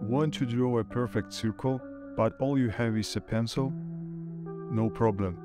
Want to draw a perfect circle, but all you have is a pencil? No problem.